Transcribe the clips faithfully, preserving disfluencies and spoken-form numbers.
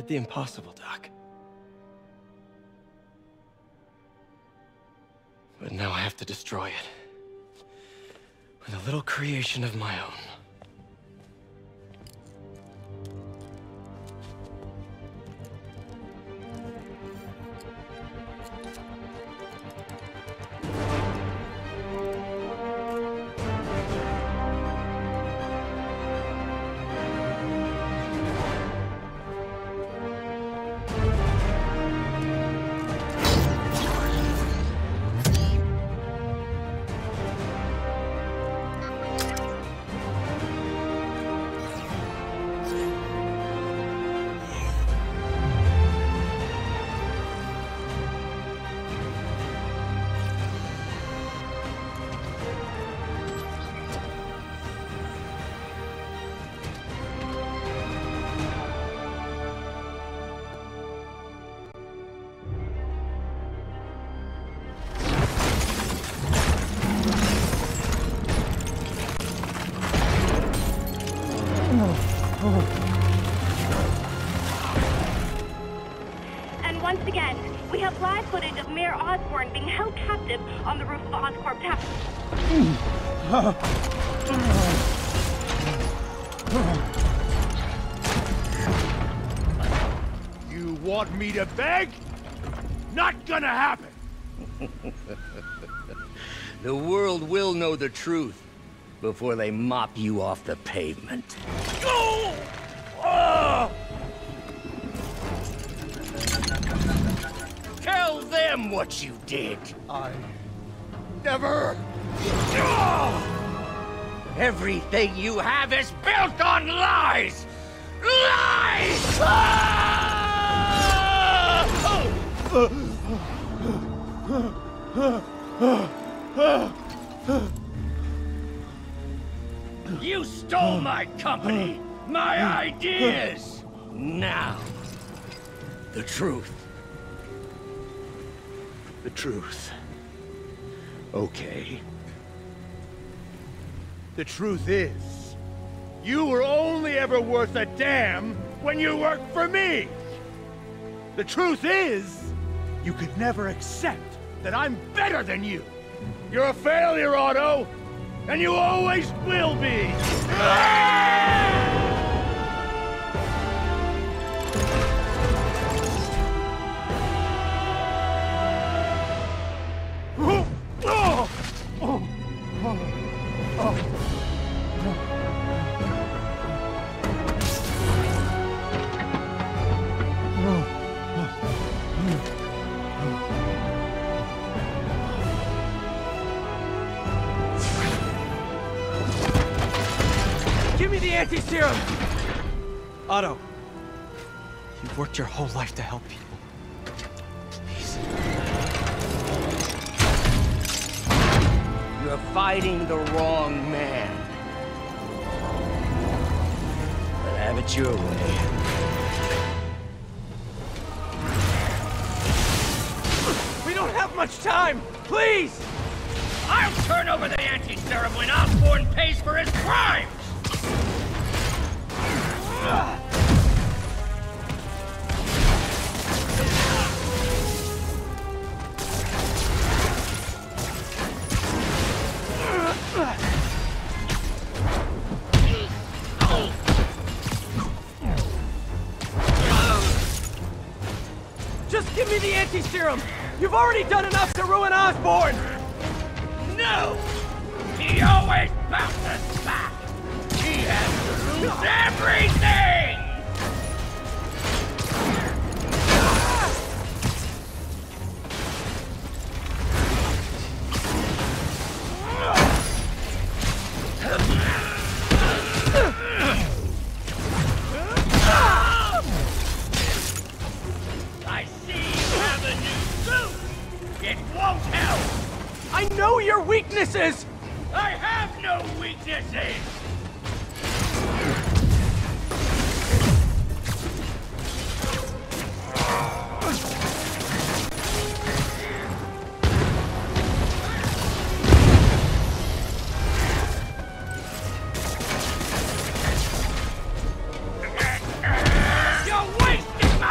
did the impossible, Doc. But now I have to destroy it. With a little creation of my own. And once again, we have live footage of Mayor Osborn being held captive on the roof of Oscorp Tower. You want me to beg? Not gonna happen! The world will know the truth before they mop you off the pavement. Go! Oh! Tell them what you did. I never... Oh! Everything you have is built on lies! Lies! Ah! You stole my company, my ideas! Now, the truth. The truth. Okay. The truth is, you were only ever worth a damn when you worked for me! The truth is, you could never accept that I'm better than you! You're a failure, Otto! And you always will be! Give me the anti-serum! Otto, you've worked your whole life to help people. Please. You're fighting the wrong man. But have it your way. We don't have much time! Please! I'll turn over the anti-serum when Osborn pays for his crimes! Just give me the anti-serum! You've already done enough to ruin Osborn! No! He always bounces back! He has to lose everything! I see you have a new suit! It won't help! I know your weaknesses! I have no weaknesses! You're wasting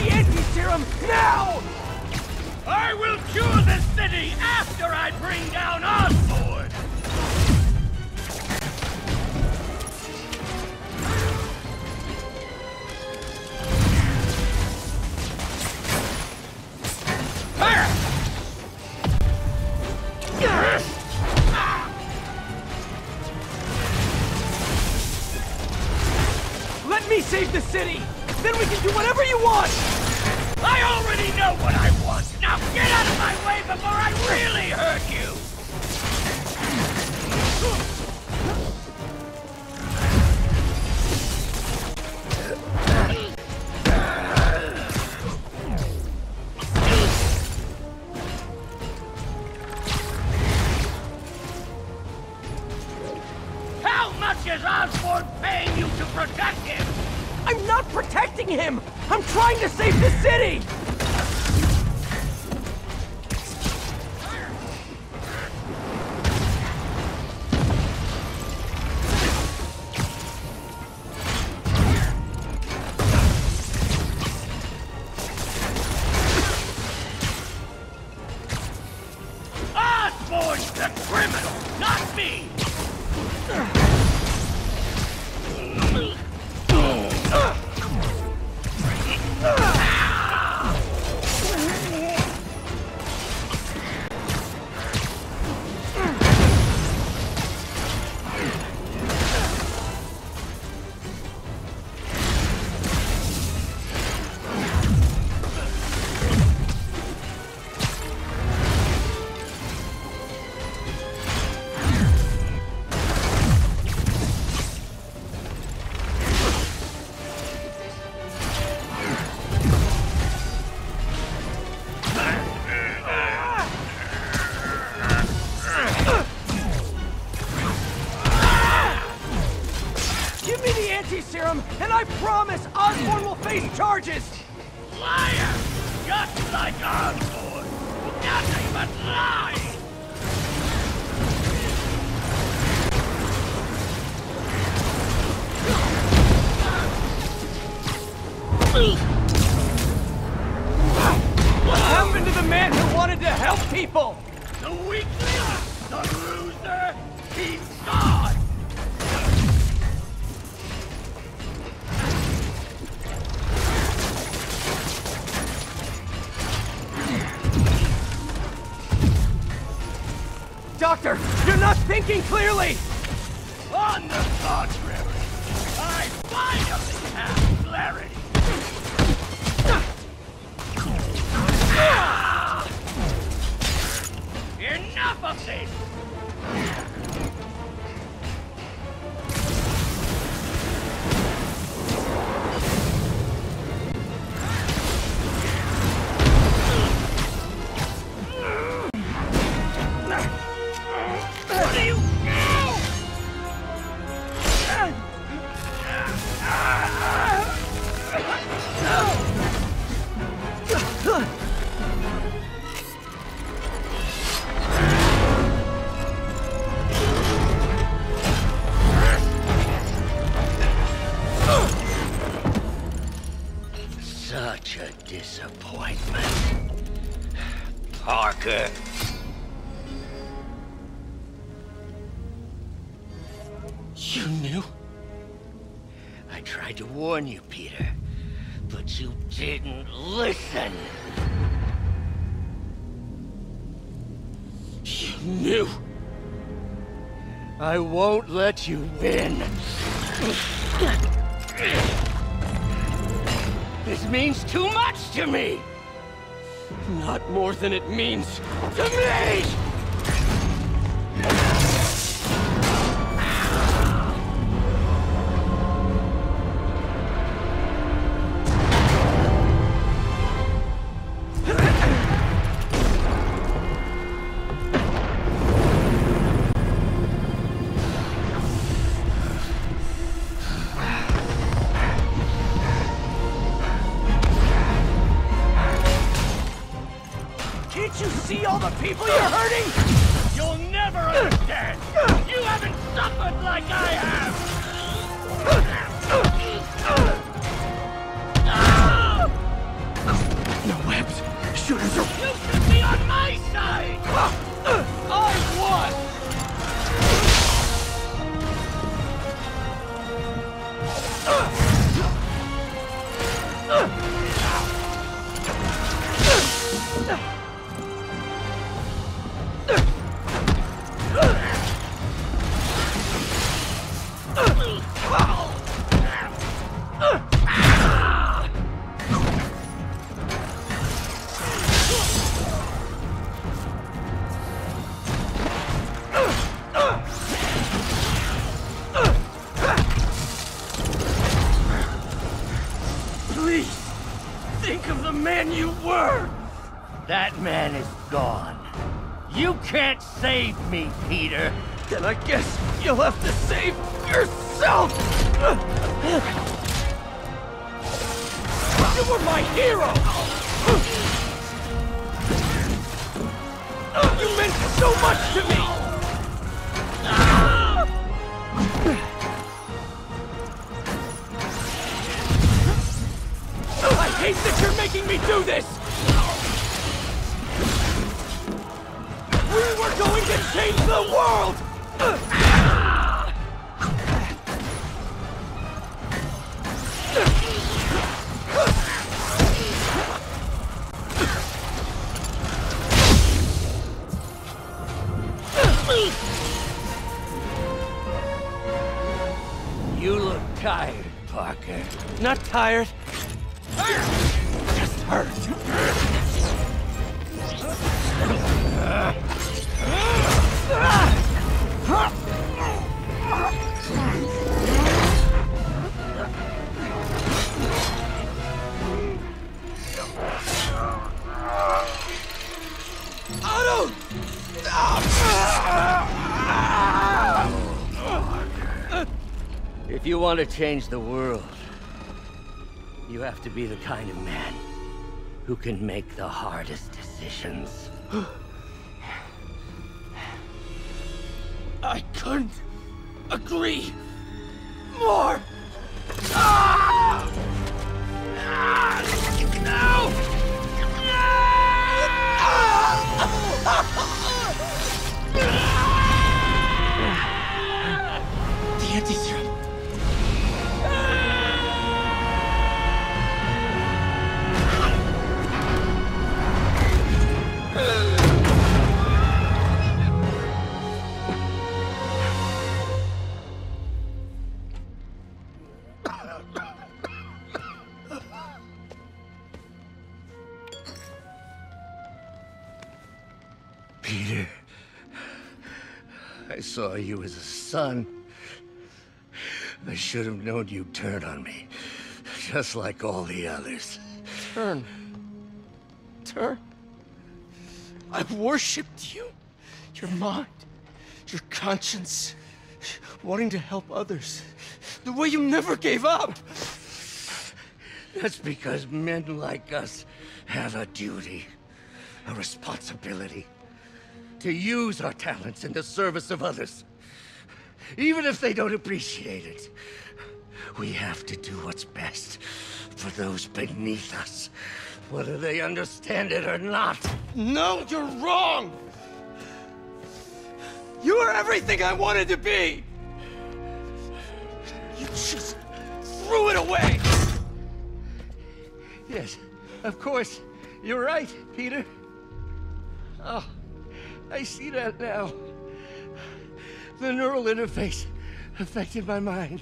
the anti-serum now! I will cure the city after I bring down Osborn! Let me save the city! Then we can do whatever you want! I already know what I want! Now get out of my way before I really hurt you! How much is Osborn paying you to protect him? I'm not protecting him! I'm trying to save the city! Osborn's the criminal, not me! Serum, and I promise Osborn will face charges! Liar! Just like Osborn! Nothing but lies! What happened to the man who wanted to help people? The weakling! The loser! He's gone! Doctor, you're not thinking clearly! On the contrary, I finally have clarity! Enough of this! What do you Such a disappointment. Parker. You knew? I tried to warn you, Peter, but you didn't listen. You knew. I won't let you win. This means too much to me! Not more than it means to me! Can't you see all the people you're hurting? You'll never understand! You haven't suffered like I have! sharpshooters are... You should be on my side! I won! Please, think of the man you were! That man is gone. You can't save me, Peter. Then I guess you'll have to save yourself! You were my hero! You meant so much to me! I hate that you're making me do this! We were going to change the world! You look tired, Parker. Not tired. Just hurt. Otto! If you want to change the world, you have to be the kind of man who can make the hardest decisions. I couldn't agree more. Ah! Ah! No! The anti-serum. Peter, I saw you as a son. I should have known you'd turn on me, just like all the others. Turn. Turn. I worshipped you. Your mind, your conscience, wanting to help others. The way you never gave up. That's because men like us have a duty, a responsibility, to use our talents in the service of others. Even if they don't appreciate it, we have to do what's best for those beneath us, whether they understand it or not. No, you're wrong! You are everything I wanted to be! You just threw it away! Yes, of course. You're right, Peter. Oh, I see that now. The neural interface affected my mind.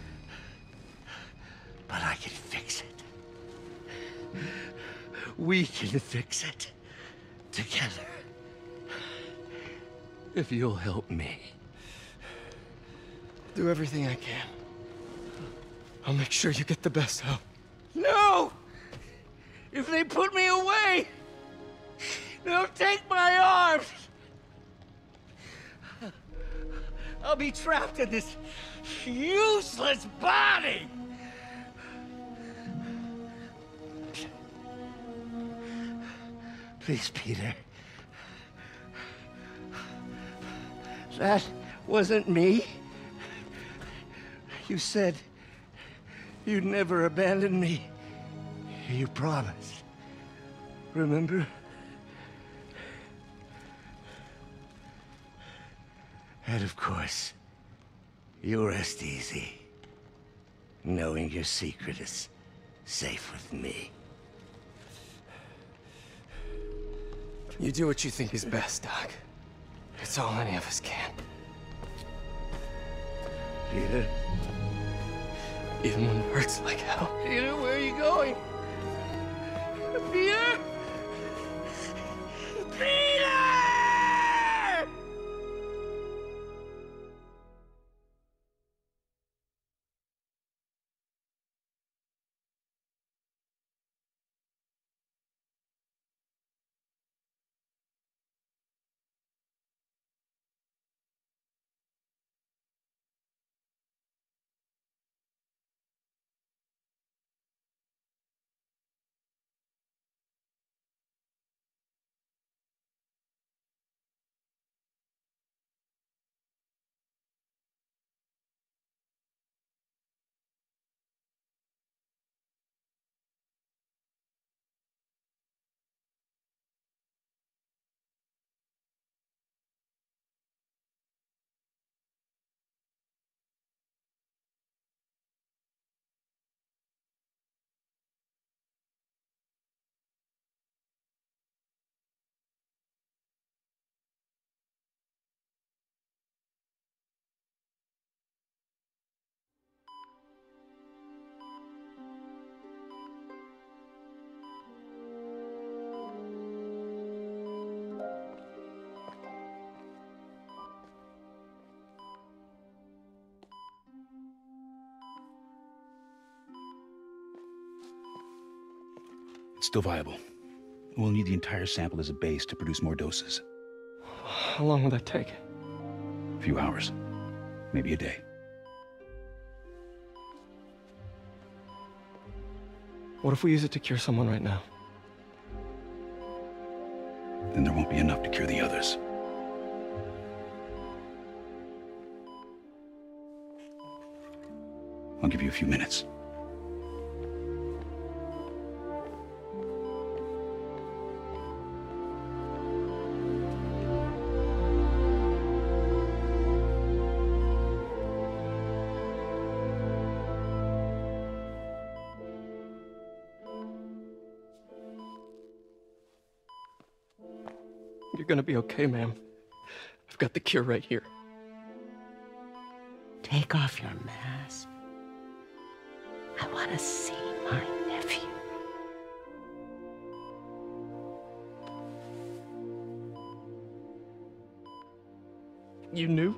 But I can fix it. We can fix it. Together. If you'll help me. Do everything I can. I'll make sure you get the best help. No! If they put me away, they'll take my arms! I'll be trapped in this useless body! Please, Peter. That wasn't me. You said you'd never abandon me. You promised. Remember? And of course, you rest easy, knowing your secret is safe with me. You do what you think is best, Doc. It's all any of us can. Peter? Even when it hurts like hell. Peter, where are you going? Peter? Peter! It's still viable. We'll need the entire sample as a base to produce more doses. How long will that take? A few hours. Maybe a day. What if we use it to cure someone right now? Then there won't be enough to cure the others. I'll give you a few minutes. You're gonna be okay, ma'am. I've got the cure right here. Take off your mask. I want to see my nephew. You knew?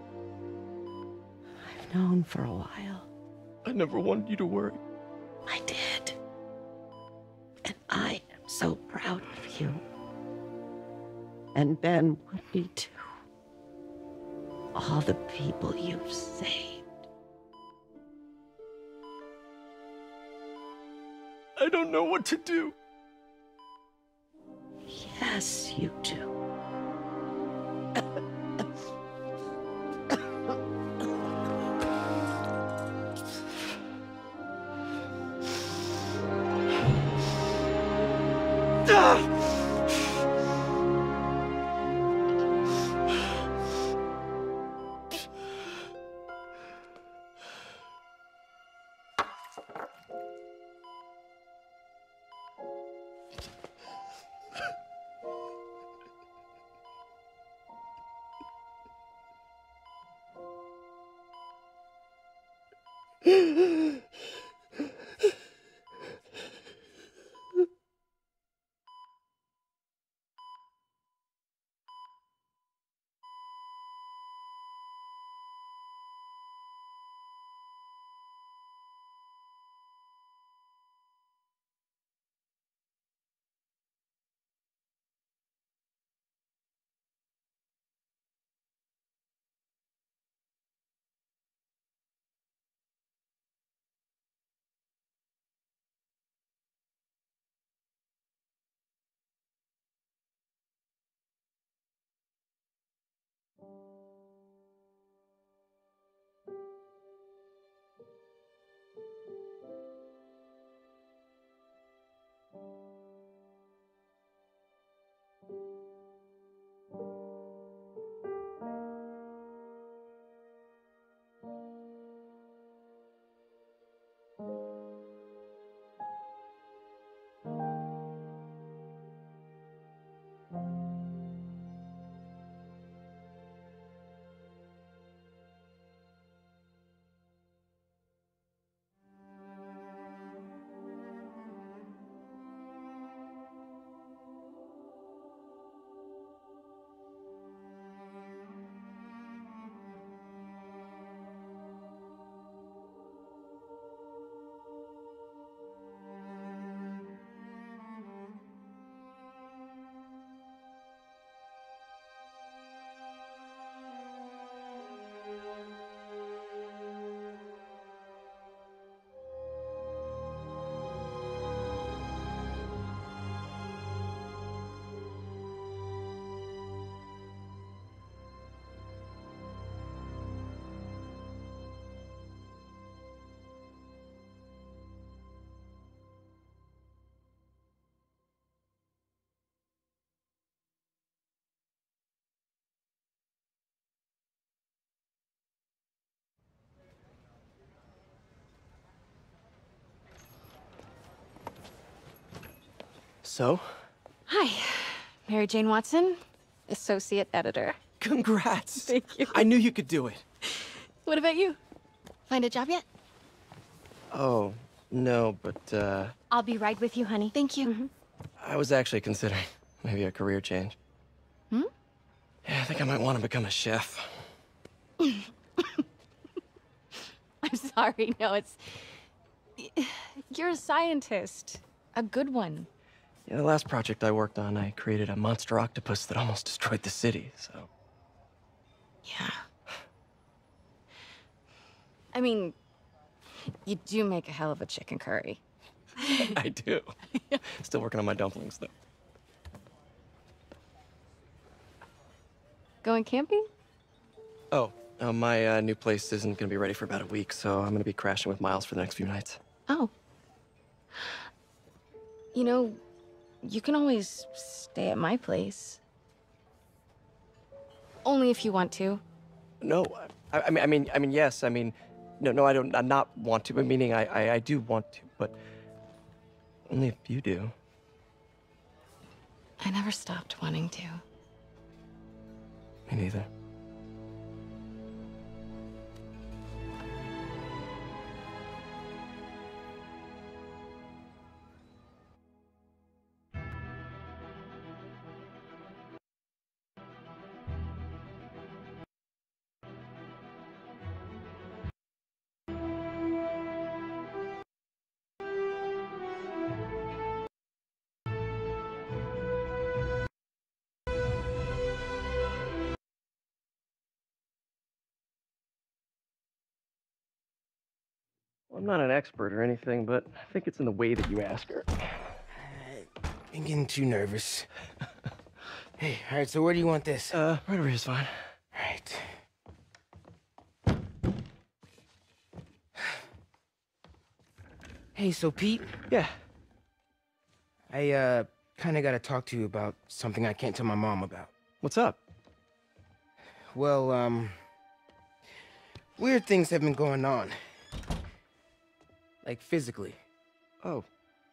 I've known for a while. I never wanted you to worry. I did. And I am so proud of you. And Ben would be too. All the people you've saved. I don't know what to do. Yes, you do. So? Hi, Mary Jane Watson, associate editor. Congrats. Thank you. I knew you could do it. What about you? Find a job yet? Oh, no, but, uh... I'll be right with you, honey. Thank you. Mm-hmm. I was actually considering maybe a career change. Hmm? Yeah, I think I might want to become a chef. I'm sorry, no, it's... You're a scientist. A good one. Yeah, the last project I worked on, I created a monster octopus that almost destroyed the city, so... Yeah. I mean, you do make a hell of a chicken curry. I do. Still working on my dumplings, though. Going camping? Oh, uh, my uh, new place isn't gonna be ready for about a week, so I'm gonna be crashing with Miles for the next few nights. Oh. You know, you can always stay at my place. Only if you want to. No, I, I mean, I mean, I mean, yes. I mean, no, no, I don't. I not want to. But meaning, I, I, I do want to, but only if you do. I never stopped wanting to. Me neither. Well, I'm not an expert or anything, but I think it's in the way that you ask her. I'm getting too nervous. Hey, all right, so where do you want this? Uh, right over here is fine. Right. Hey, so Pete? Yeah. I, uh, kinda gotta talk to you about something I can't tell my mom about. What's up? Well, um... weird things have been going on. Like, physically. Oh.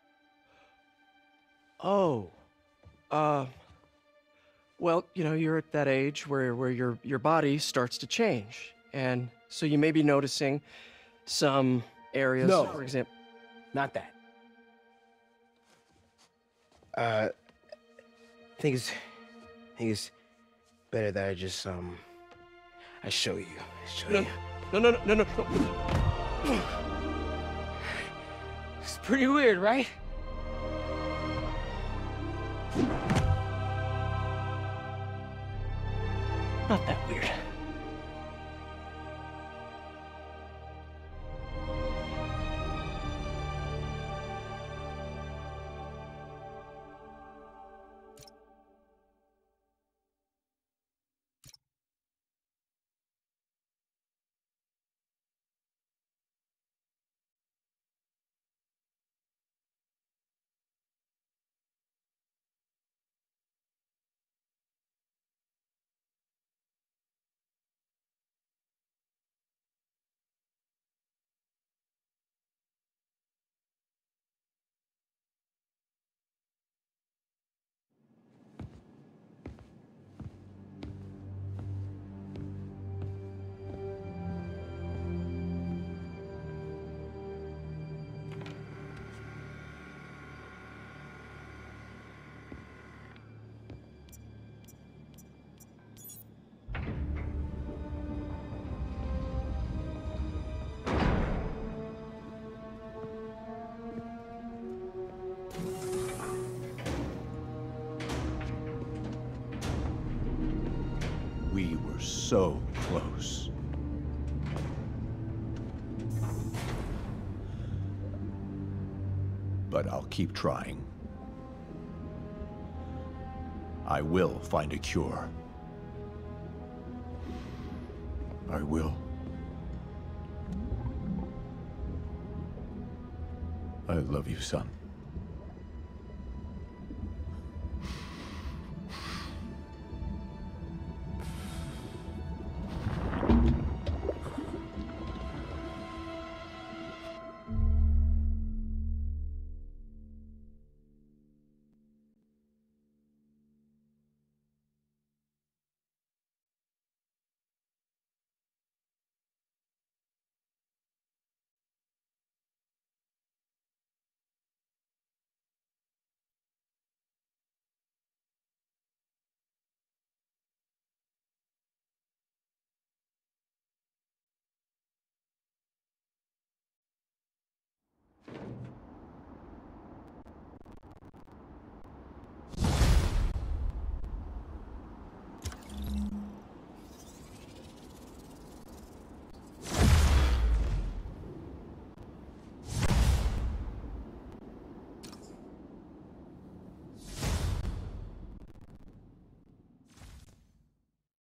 Oh. Uh... Well, you know, you're at that age where, where your, your body starts to change. And so you may be noticing some areas, No. for example... Not that. Uh... I think it's... I think it's better that I just, um... I show you. I show No, you. no, no, no, no, no. It's pretty weird, right? Not that weird. We were so close. But I'll keep trying. I will find a cure. I will. I love you, son.